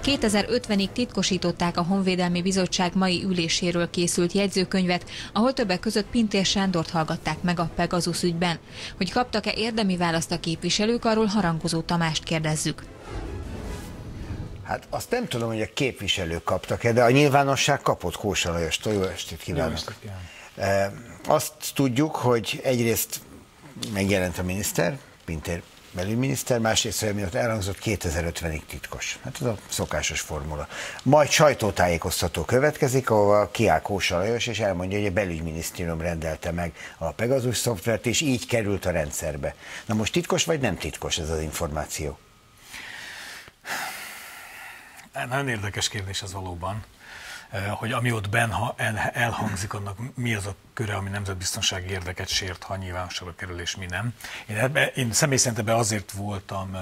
2050-ig titkosították a Honvédelmi Bizottság mai üléséről készült jegyzőkönyvet, ahol többek között Pintér Sándort hallgatták meg a Pegasus ügyben. Hogy kaptak-e érdemi választ a képviselők, arról Harangozó Tamást kérdezzük. Hát azt nem tudom, hogy a képviselők kaptak-e, de a nyilvánosság kapott. Kósa Lajostól. Jó estét kívánok! Azt tudjuk, hogy egyrészt megjelent a miniszter, Pintér belügyminiszter, másrészt, hogy miatt elhangzott 2050-ig titkos. Hát ez a szokásos formula. Majd sajtótájékoztató következik, ahol kiáll Kósa Lajos, és elmondja, hogy a belügyminisztérium rendelte meg a Pegasus szoftvert, és így került a rendszerbe. Na most titkos vagy nem titkos ez az információ? Nagyon érdekes kérdés ez valóban, hogy ami ott elhangzik, annak mi az a köre, ami nemzetbiztonsági érdeket sért, ha nyilvánosságra kerül, és mi nem. Én személy szerint ebben azért voltam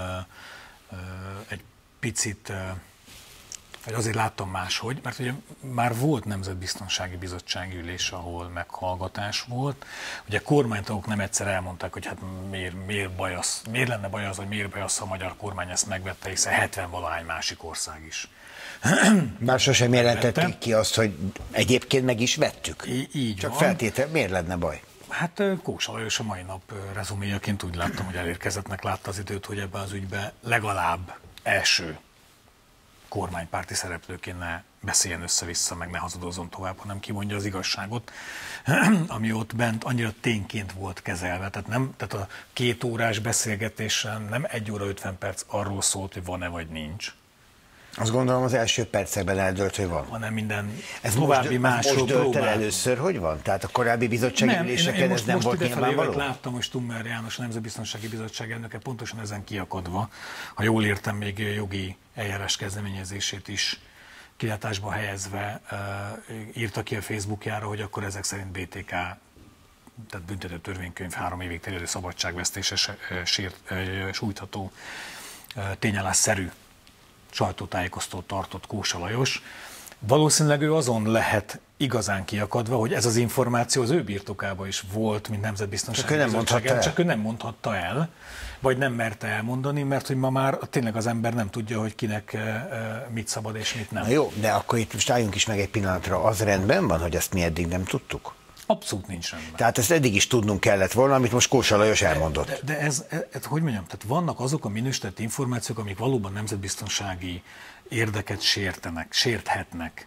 egy picit, vagy azért láttam máshogy, mert ugye már volt nemzetbiztonsági bizottsági ülés, ahol meghallgatás volt. Ugye kormánytagok nem egyszer elmondták, hogy hát miért lenne baj az, hogy miért baj az, ha a magyar kormány ezt megvette, hiszen 70-valahány másik ország is. Már sosem jelentették ki azt, hogy egyébként meg is vettük. Így csak van. feltétel, miért lenne baj? Hát Kósa Lajos a mai nap rezuméjaként úgy láttam, hogy elérkezettnek látta az időt, hogy ebben az ügyben legalább első kormánypárti szereplőként ne beszéljen össze-vissza, meg ne hazadozzon tovább, hanem kimondja az igazságot, ami ott bent annyira tényként volt kezelve. Tehát a 2 órás beszélgetésen nem 1 óra 50 perc arról szólt, hogy van-e vagy nincs. Azt gondolom az első percekben eldőlt, hogy van. Hanem minden ez további most dőlt el először, hogy van? Tehát a korábbi bizottsági üléseken ez nem volt nyilvánvaló? Láttam, hogy Stummel János, a Nemzetbiztonsági Bizottság elnöke pontosan ezen kiakadva, ha jól értem, még jogi eljárás kezdeményezését is kilátásba helyezve írta ki a Facebookjára, hogy akkor ezek szerint BTK, tehát büntető törvénykönyv 3 évig terjedő szabadságvesztése sújtható tényállásszerű sajtótájékoztatót tartott Kósa Lajos. Valószínűleg ő azon lehet igazán kiakadva, hogy ez az információ az ő birtokában is volt, mint nemzetbiztonsági bizottság, csak ő nem mondhatta el, vagy nem merte elmondani, mert hogy ma már tényleg az ember nem tudja, hogy kinek mit szabad és mit nem. Na jó, de akkor itt most álljunk is meg egy pillanatra. Az rendben van, hogy ezt mi eddig nem tudtuk? Abszolút nincs rendben. Tehát ezt eddig is tudnunk kellett volna, amit most Kósa Lajos elmondott. De ez, hogy mondjam, tehát vannak azok a minősített információk, amik valóban nemzetbiztonsági érdeket sérthetnek.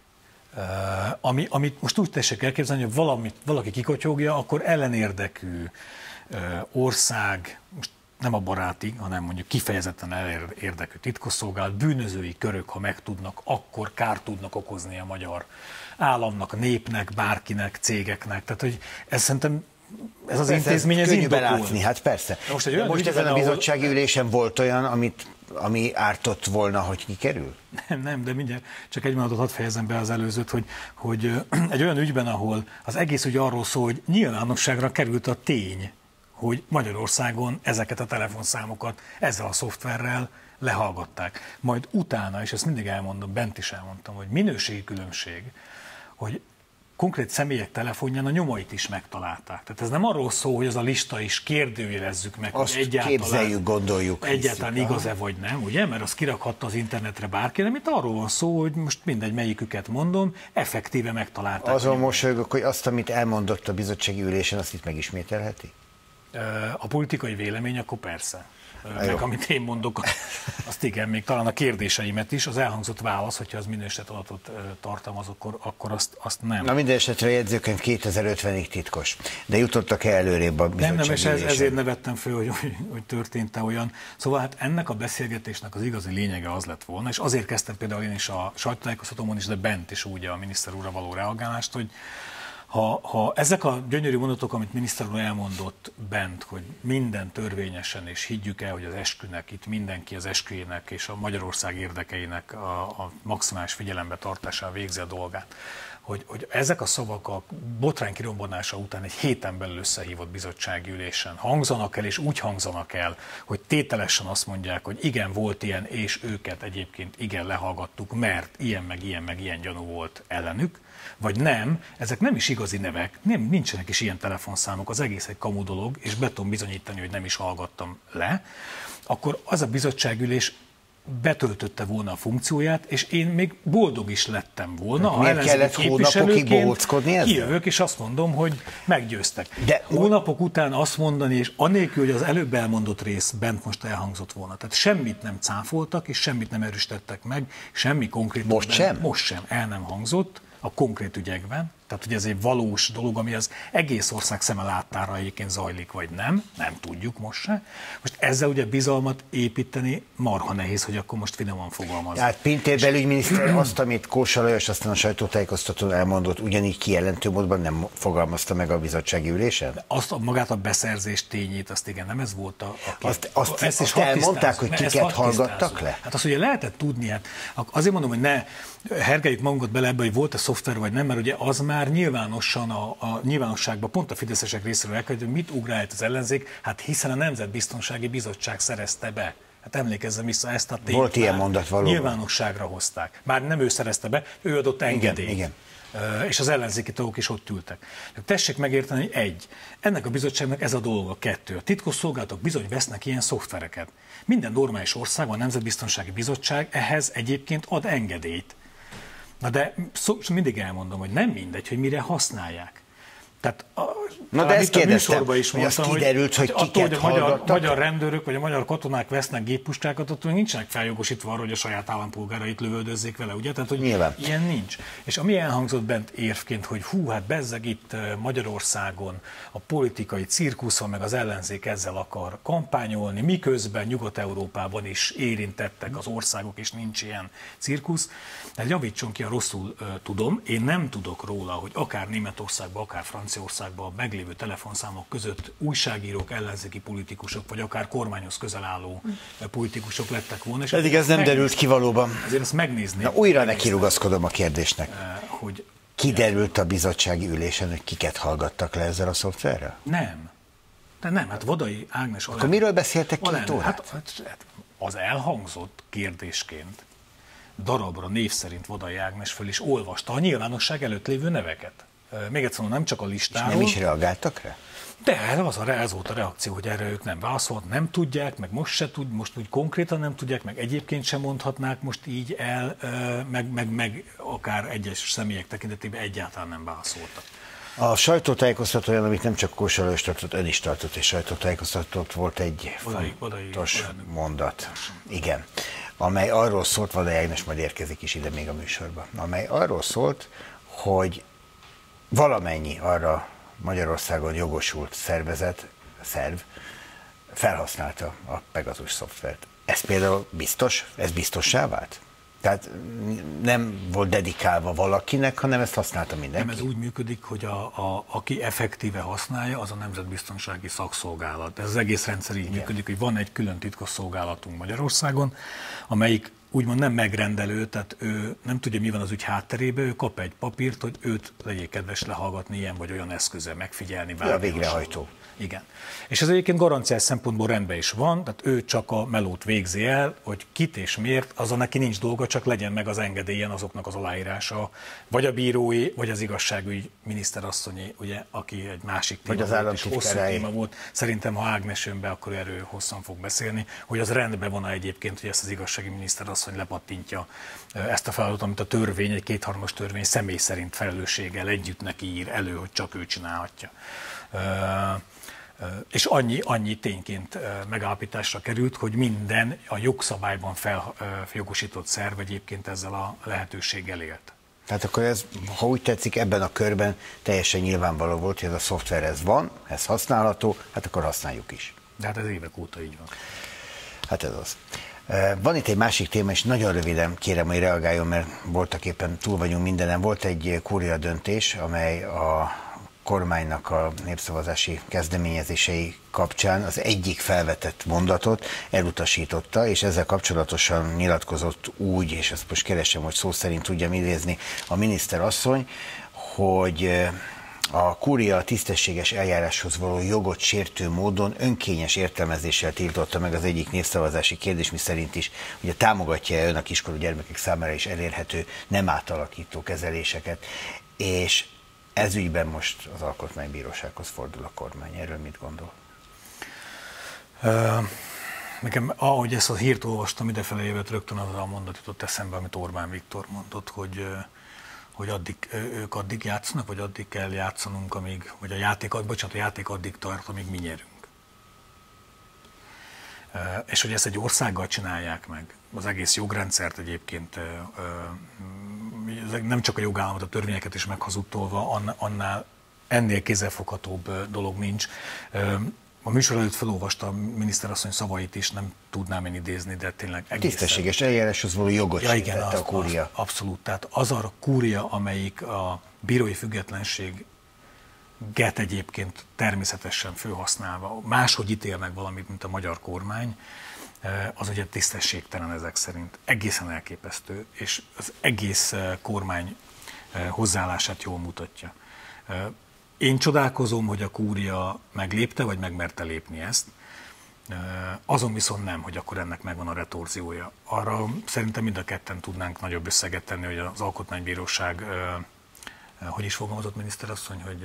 Amit most úgy tessék elképzelni, hogy valaki kikotyogja, akkor ellenérdekű ország, most nem a baráti, hanem mondjuk kifejezetten érdekű titkosszolgálat, bűnözői körök, ha megtudnak, akkor kárt tudnak okozni a magyar államnak, népnek, bárkinek, cégeknek. Tehát, hogy ez szerintem ez az intézmény, ez könnyű belátni, hát persze. Most ezen a bizottsági ülésen volt olyan, ami ártott volna, hogy kikerül? Nem, de mindjárt csak egy mondatot hadd fejezem be az előzőt, hogy egy olyan ügyben, ahol az egész ügy arról szól, hogy nyilvánosságra került a tény, hogy Magyarországon ezeket a telefonszámokat ezzel a szoftverrel lehallgatták. Majd utána, és ezt mindig elmondom, bent is elmondtam, hogy minőségi különbség, hogy konkrét személyek telefonján a nyomait is megtalálták. Tehát ez nem arról szól, hogy az a lista is kérdőjelezzük meg, azt hogy egyáltalán, képzeljük, gondoljuk. egyáltalán igaz-e vagy nem, ugye? Mert azt kirakhatta az internetre bárki, nem itt arról van szó, hogy most mindegy melyiküket mondom, effektíve megtalálták. Azon mosolygok, hogy azt, amit elmondott a bizottsági ülésen, azt itt megismételheti? A politikai vélemény, akkor persze. Meg amit én mondok, azt igen, még talán a kérdéseimet is, az elhangzott válasz, hogyha az minősített adatot tartalmaz, akkor azt nem. Na minden esetre a jegyzőkönyv 2050-ig titkos. De jutottak-e előrébb a bizottsági ülésen? Nem, és ezért nevettem föl, hogy történt-e olyan. Szóval hát ennek a beszélgetésnek az igazi lényege az lett volna, és azért kezdtem például én is a sajtótájékoztatómon is, de bent is úgy a miniszter úrra való reagálást, hogy ha ezek a gyönyörű mondatok, amit miniszter úr elmondott bent, hogy minden törvényesen, és higgyük el, hogy az eskünek, itt mindenki az esküjének és a Magyarország érdekeinek a maximális figyelembe tartásával végzi a dolgát, hogy ezek a szavak a botrány kirobbanása után egy héten belül összehívott bizottsági ülésen hangzanak el, és úgy hangzanak el, hogy tételesen azt mondják, hogy igen, volt ilyen, és őket egyébként igen, lehallgattuk, mert ilyen, meg ilyen, meg ilyen gyanú volt ellenük, vagy nem, ezek nem is igazi nevek, nincsenek is ilyen telefonszámok, az egész egy kamu dolog, és be tudom bizonyítani, hogy nem is hallgattam le, akkor az a bizottságülés betöltötte volna a funkcióját, és én még boldog is lettem volna. Hát miért kellett hónapokig bohóckodni ezzel? Kijövök, és azt mondom, hogy meggyőztek. De hónapok után azt mondani, és anélkül, hogy az előbb elmondott rész bent most elhangzott volna. Tehát semmit nem cáfoltak, és semmit nem erősítettek meg, semmi konkrét. Most sem? Most sem, el nem hangzott a konkrét ügyekben. Tehát, hogy ez egy valós dolog, ami az egész ország szeme láttára egyébként zajlik, vagy nem tudjuk most se. Most ezzel ugye bizalmat építeni marha nehéz, hogy akkor most finoman fogalmazni. Tehát Pintér belügyminiszter azt, amit Kósa Lajos aztán a sajtótájékoztatón elmondott, ugyanígy kijelentő módban nem fogalmazta meg a bizottsági ülésen? Azt magát a beszerzés tényét, azt igen, nem ez volt a azt elmondták, hogy kiket hallgattak le? Hát azt ugye lehetett tudni, hát azért mondom, hogy ne hergeljük magunkat bele ebbe, hogy volt-e szoftver vagy nem, mert ugye az már nyilvánosan a nyilvánosságban pont a fideszesek részéről elkezdődött, hogy mit ugrálhat az ellenzék, hát hiszen a Nemzetbiztonsági Bizottság szerezte be. Hát emlékezzem vissza, ezt a tényt. Volt ilyen mondat valóban. Nyilvánosságra hozták. Már nem ő szerezte be, ő adott engedélyt. Igen. És az ellenzéki tagok is ott ültek. Tessék megérteni, hogy ennek a bizottságnak ez a dolga, 2. A titkosszolgálatok bizony vesznek ilyen szoftvereket. Minden normális országban a Nemzetbiztonsági Bizottság ehhez egyébként ad engedélyt. Na de mindig elmondom, hogy nem mindegy, hogy mire használják. Tehát na de ezt kérdeztem, is hogy mondtam, azt kiderült, hogy kiket a magyar rendőrök vagy a magyar katonák vesznek géppuskákat, attól nincsenek feljogosítva arra, hogy a saját állampolgárait lövöldözzék vele, ugye? Tehát, hogy nyilván. Ilyen nincs. És ami elhangzott bent érvként, hogy hát bezzeg itt Magyarországon a politikai cirkuszon, meg az ellenzék ezzel akar kampányolni, miközben Nyugat-Európában is érintettek az országok, és nincs ilyen cirkusz. Tehát javítson ki, ha rosszul tudom, én nem tudok róla, hogy akár Németországban, akár Franciaországban meglévő telefonszámok között újságírók, ellenzéki politikusok, vagy akár kormányhoz közel álló politikusok lettek volna. Pedig ez nem derült ki valóban. Ezért ezt megnézni. Na, újra nekirugaszkodom a kérdésnek. Hogy kiderült a bizottsági ülésen, hogy kiket hallgattak le ezzel a szoftverrel? Nem. De nem, hát Vadai Ágnes... Akkor miről beszéltek 2 órát? Hát az elhangzott kérdésként darabra név szerint Vadai Ágnes föl is olvasta a nyilvánosság előtt lévő neveket. Még egyszer nem csak a listáról. És nem is reagáltak rá? De ez volt a reakció, hogy erre ők nem válaszolt, nem tudják, meg most se tud, most úgy konkrétan nem tudják, meg egyébként sem mondhatnák most így el, meg akár egyes személyek tekintetében egyáltalán nem válaszoltak. A sajtótájékoztatóján, amit nem csak Kósa Lajos tartott, ön is tartott, és sajtótájékoztatót volt egy fontos mondat. Igen. Amely arról szólt, Vadai Ágnes majd érkezik is ide még a műsorba, amely arról szólt, hogy valamennyi arra Magyarországon jogosult szerv felhasználta a Pegasus szoftvert. Ez például biztos? Ez biztossá vált? Tehát nem volt dedikálva valakinek, hanem ezt használta mindenki? Nem, ez úgy működik, hogy aki effektíve használja, az a Nemzetbiztonsági Szakszolgálat. Ez az egész rendszer így működik, hogy van egy külön titkosszolgálatunk Magyarországon, amelyik úgymond nem megrendelő, tehát ő nem tudja, mi van az ügy hátterében, ő kap egy papírt, hogy őt legyél kedves lehallgatni ilyen vagy olyan eszközzel, megfigyelni. A végrehajtó. Igen. És ez egyébként garanciás szempontból rendben is van, tehát ő csak a melót végzi el, hogy kit és miért, azon neki nincs dolga, csak legyen meg az engedélyen azoknak az aláírása, vagy a bírói, vagy az igazságügy miniszterasszonyi, ugye, aki egy másik téma volt, és hosszú téma volt. Szerintem, ha Ágnes jön be, akkor erről hosszan fog beszélni, hogy az rendben van egyébként, hogy ezt az igazságügyi miniszterasszony lepattintja ezt a feladatot, amit a törvény, egy 2/3 törvény személy szerint felelősséggel együtt neki ír elő, hogy csak ő csinálhatja. És annyi tényként megállapításra került, hogy minden a jogszabályban feljogosított szerv egyébként ezzel a lehetőséggel élt. Tehát akkor ez, ha úgy tetszik, ebben a körben teljesen nyilvánvaló volt, hogy ez a szoftver ez van, ez használható, hát akkor használjuk is. De hát ez évek óta így van. Hát ez az. Van itt egy másik téma, és nagyon röviden kérem, hogy reagáljon, mert voltak éppen túl vagyunk mindenen. Volt egy kúria döntés, amely a kormánynak a népszavazási kezdeményezései kapcsán az egyik felvetett mondatot elutasította, és ezzel kapcsolatosan nyilatkozott úgy, és ezt most keresem, hogy szó szerint tudjam idézni a miniszterasszony, hogy a kúria tisztességes eljáráshoz való jogot sértő módon önkényes értelmezéssel tiltotta meg az egyik népszavazási kérdés, miszerint is ugye támogatja ön a kiskorú gyermekek számára is elérhető nem átalakító kezeléseket, és ez ügyben most az Alkotmánybírósághoz fordul a kormány. Erről mit gondol? Nekem, ahogy ezt a hírt olvastam, idefele jövett, rögtön az a mondat jutott eszembe, amit Orbán Viktor mondott, hogy ők addig játszanak, vagy addig kell játszanunk, vagy a játék addig tart, amíg mi nyerünk. És hogy ezt egy országgal csinálják meg, az egész jogrendszert egyébként, nem csak a jogállamot, a törvényeket is meghazudtolva, annál ennél kézzelfoghatóbb dolog nincs. A műsor előtt felolvasta a miniszterasszony szavait is, nem tudnám én idézni, de tényleg egészen... Tisztességes eljáráshoz való jogot sértette a kúria. Abszolút. Tehát az a kúria, amelyik a bírói függetlenséget egyébként természetesen fölhasználva, máshogy ítél meg valamit, mint a magyar kormány, az ugye tisztességtelen ezek szerint. Egészen elképesztő, és az egész kormány hozzáállását jól mutatja. Én csodálkozom, hogy a kúria meglépte, vagy megmerte lépni ezt. Azon viszont nem, hogy akkor ennek megvan a retorziója. Arra szerintem mind a ketten tudnánk nagyobb összeget tenni, hogy az Alkotmánybíróság, hogy is fogalmazott miniszterasszony, hogy...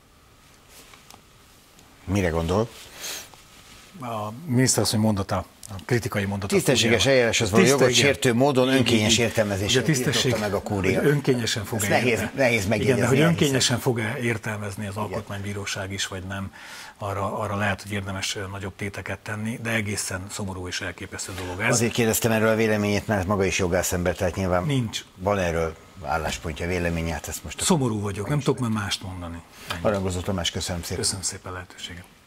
Mire gondol? A miniszterasszony mondata, a kritikai mondata. Tisztességes eljáráshoz való jogot sértő módon önkényes értelmezésre tiltotta meg a kúria. Önkényesen fog nehéz megjegyezni. Hogy önkényesen fog-e értelmezni az Alkotmánybíróság is, vagy nem, arra lehet, hogy érdemes nagyobb téteket tenni, de egészen szomorú és elképesztő dolog ez. Azért kérdeztem erről a véleményét, mert maga is jogászember, tehát nyilván nincs. Van erről álláspontja, véleménye, ezt most... Szomorú vagyok, nem tudok már mást mondani. Harangozó Tamás, köszönöm szépen. Köszönöm szépen a lehetőséget.